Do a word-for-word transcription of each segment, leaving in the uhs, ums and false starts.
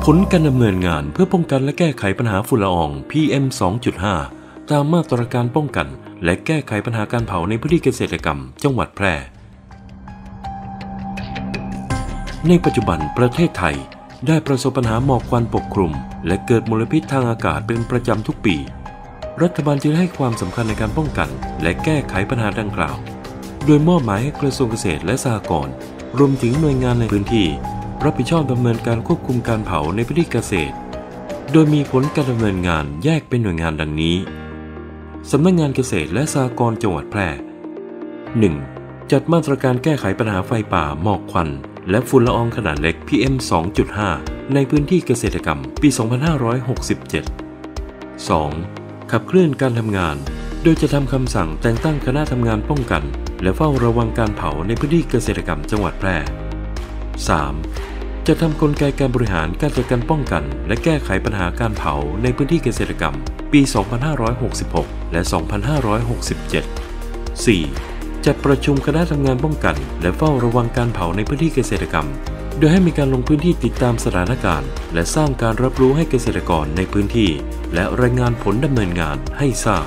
ลการดำเนินงานเพื่อป้องกันและแก้ไขปัญหาฝุ่นละออง พี เอ็ม สองจุดห้า ตามมาตรการป้องกันและแก้ไขปัญหาการเผาในพื้นที่เกษตรกรรมจังหวัดแพร่ในปัจจุบันประเทศไทยได้ประสบปัญหาหมอกควันปกคลุมและเกิดมลพิษทางอากาศเป็นประจำทุกปีรัฐบาลจึงให้ความสำคัญในการป้องกันและแก้ไขปัญหาดังกล่าวโดยมอบหมายให้กระทรวงเกษตรและสหกรณ์รวมถึงหน่วยงานในพื้นที่รับผิดชอบดำเนินการควบคุมการเผาในพื้นที่เกษตรโดยมีผลการดำเนินงานแยกเป็นหน่วยงานดังนี้สำนักงานเกษตรและสหกรณ์จังหวัดแพร่ หนึ่ง. จัดมาตรการแก้ไขปัญหาไฟป่าหมอกควันและฝุ่นละอองขนาดเล็ก พี เอ็ม สองจุดห้า ในพื้นที่เกษตรกรรมปี สองพันห้าร้อยหกสิบเจ็ด สอง. ขับเคลื่อนการทำงานโดยจะทำคำสั่งแต่งตั้งคณะทำงานป้องกันและเฝ้าระวังการเผาในพื้นที่เกษตรกรรมจังหวัดแพร่ สาม. จะทำกลไกการบริหารการจัดการป้องกันและแก้ไขปัญหาการเผาในพื้นที่เกษตรกรรมปี สองพันห้าร้อยหกสิบหก และ สองพันห้าร้อยหกสิบเจ็ด สี่. จัดประชุมคณะทำงานป้องกันและเฝ้าระวังการเผาในพื้นที่เกษตรกรรมโดยให้มีการลงพื้นที่ติดตามสถานการณ์และสร้างการรับรู้ให้เกษตรกรในพื้นที่และรายงานผลดำเนินงานให้ทราบ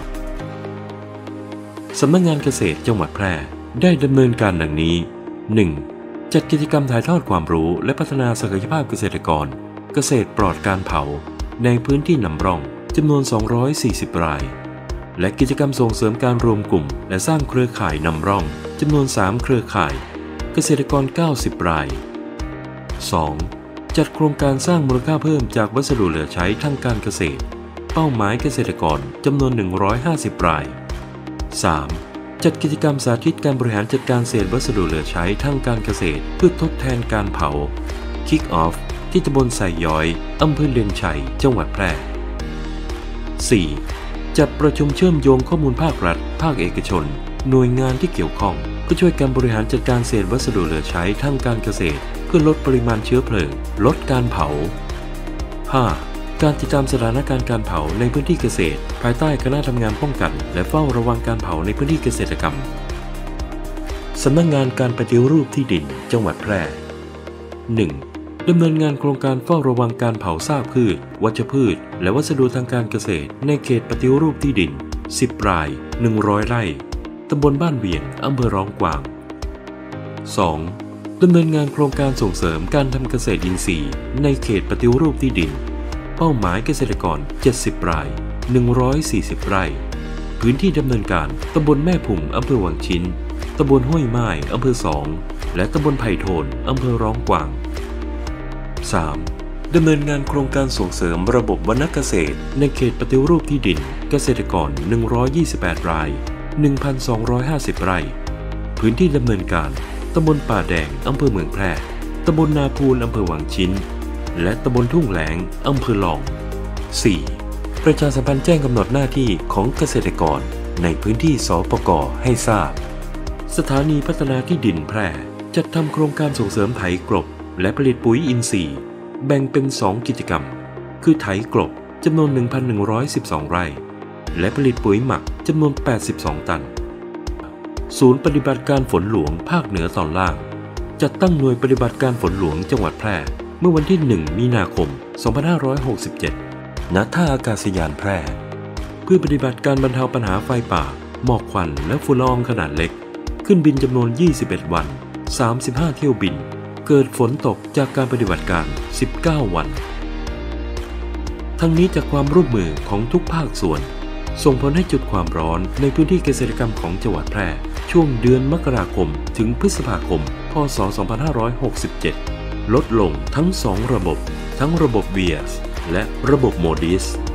สำนักงานเกษตรจังหวัดแพร่ได้ดำเนินการดังนี้ หนึ่ง. จัดกิจกรรมถ่ายทอดความรู้และพัฒนาศักยภาพเกษตรกรเกษตรปลอดการเผาในพื้นที่นำร่องจำนวน สองร้อยสี่สิบ รายและกิจกรรมส่งเสริมการรวมกลุ่มและสร้างเครือข่ายนำร่องจำนวน สาม เครือข่ายเกษตรกร เก้าสิบ ราย สอง. จัดโครงการสร้างมูลค่าเพิ่มจากวัสดุเหลือใช้ทางการเกษตรเป้าหมายเกษตรกรจำนวน หนึ่งร้อยห้าสิบ ราย สาม. จัดกิจกรรมสาธิตการบริหารจัดการเศษวัสดุเหลือใช้ทางการเกษตรเพื่อทดแทนการเผา Kick Off ที่ตำบลไซย้อยอำเภอเลียงชัยจังหวัดแพร่ สี่. จัดประชุมเชื่อมโยงข้อมูลภาครัฐภาคเอกชนหน่วยงานที่เกี่ยวข้องเพื่อช่วยการบริหารจัดการเศษวัสดุเหลือใช้ทางการเกษตรเพื่อลดปริมาณเชื้อเพลิงลดการเผา ห้า. การติดตามสถานการณ์การเผาในพื้นที่เกษตรภายใต้คณะทำงานป้องกันและเฝ้าระวังการเผาในพื้นที่เกษตรกรรมสำนักงานการปฏิรูปที่ดินจังหวัดแพร่ หนึ่ง. ดำเนินงานโครงการเฝ้าระวังการเผาซากพืชวัชพืชและวัสดุทางการเกษตรในเขตปฏิรูปที่ดิน สิบ ราย หนึ่งร้อย ไร่ตำบลบ้านเวียงอำเภอร้องกวาง สอง. ดำเนินงานโครงการส่งเสริมการทำเกษตรอินทรีย์ในเขตปฏิรูปที่ดินเป้าหมายเกษตรกร เจ็ดสิบ ราย หนึ่งร้อยสี่สิบ ไร่พื้นที่ดำเนินการตำบลแม่ผุ่มอำเภอวังชิ้นตำบลห้วยไม้อำเภอสองและตำบลไผ่โทนอำเภอร้องกวาง สาม. ดำเนินงานโครงการส่งเสริมระบบวรรณเกษตรในเขตปฏิรูปที่ดินเกษตรกร หนึ่งร้อยยี่สิบแปด ราย หนึ่งพันสองร้อยห้าสิบ ไร่พื้นที่ดำเนินการตำบลป่าแดงอำเภอเมืองแพร่ตำบลนาพูนอำเภอวังชิ้นและตำบลทุ่งแหลงอำเภอลอง สี่. ประชาสัมพันธ์แจ้งกำหนดหน้าที่ของเกษตรกรในพื้นที่สปก.ให้ทราบสถานีพัฒนาที่ดินแพร่จัดทำโครงการส่งเสริมไถกลบและผลิตปุ๋ยอินทรีย์แบ่งเป็นสองกิจกรรมคือไถกลบจำนวน หนึ่งพันหนึ่งร้อยสิบสอง ไร่และผลิตปุ๋ยหมักจำนวน แปดสิบสอง ตันศูนย์ปฏิบัติการฝนหลวงภาคเหนือตอนล่างจัดตั้งหน่วยปฏิบัติการฝนหลวงจังหวัดแพร่เมื่อวันที่ หนึ่ง มีนาคม สองพันห้าร้อยหกสิบเจ็ด ณ ท่าอากาศยานแพร่เพื่อปฏิบัติการบรรเทาปัญหาไฟป่าหมอกควันและฝุ่นละอองขนาดเล็กขึ้นบินจำนวน ยี่สิบเอ็ด วัน สามสิบห้า เที่ยวบินเกิดฝนตกจากการปฏิบัติการ สิบเก้า วันทั้งนี้จากความร่วมมือของทุกภาคส่วนส่งผลให้จุดความร้อนในพื้นที่เกษตรกรรมของจังหวัดแพร่ช่วงเดือนมกราคมถึงพฤษภาคม พ.ศ. สองพันห้าร้อยหกสิบเจ็ด ลดลงทั้งสองระบบทั้งระบบ วี เอ เอส และระบบ โมดิส